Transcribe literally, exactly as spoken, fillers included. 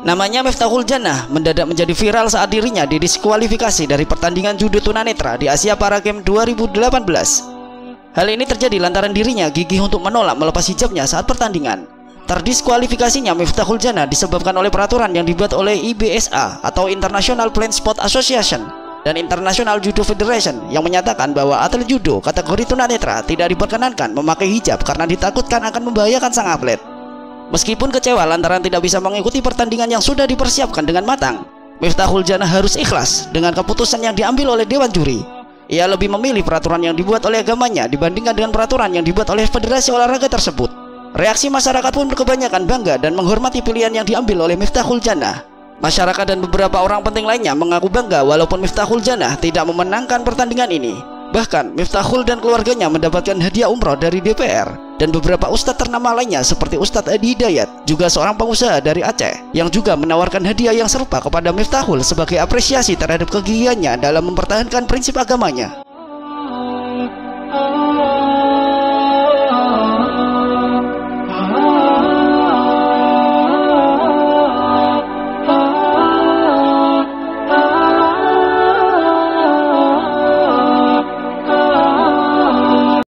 Namanya Miftahul Jannah mendadak menjadi viral saat dirinya didiskualifikasi dari pertandingan judo tunanetra di Asia Para Games dua ribu delapan belas. Hal ini terjadi lantaran dirinya gigih untuk menolak melepas hijabnya saat pertandingan. Terdiskualifikasinya Miftahul Jannah disebabkan oleh peraturan yang dibuat oleh I B S A atau International Blind Sport Association dan International Judo Federation yang menyatakan bahwa atlet judo kategori tunanetra tidak diperkenankan memakai hijab karena ditakutkan akan membahayakan sang atlet. Meskipun kecewa lantaran tidak bisa mengikuti pertandingan yang sudah dipersiapkan dengan matang, Miftahul Jannah harus ikhlas dengan keputusan yang diambil oleh dewan juri. Ia lebih memilih peraturan yang dibuat oleh agamanya dibandingkan dengan peraturan yang dibuat oleh federasi olahraga tersebut. Reaksi masyarakat pun kebanyakan bangga dan menghormati pilihan yang diambil oleh Miftahul Jannah. Masyarakat dan beberapa orang penting lainnya mengaku bangga walaupun Miftahul Jannah tidak memenangkan pertandingan ini. Bahkan Miftahul dan keluarganya mendapatkan hadiah umroh dari D P R, dan beberapa ustadz ternama lainnya seperti Ustadz Adi Hidayat, juga seorang pengusaha dari Aceh, yang juga menawarkan hadiah yang serupa kepada Miftahul sebagai apresiasi terhadap kegigihannya dalam mempertahankan prinsip agamanya.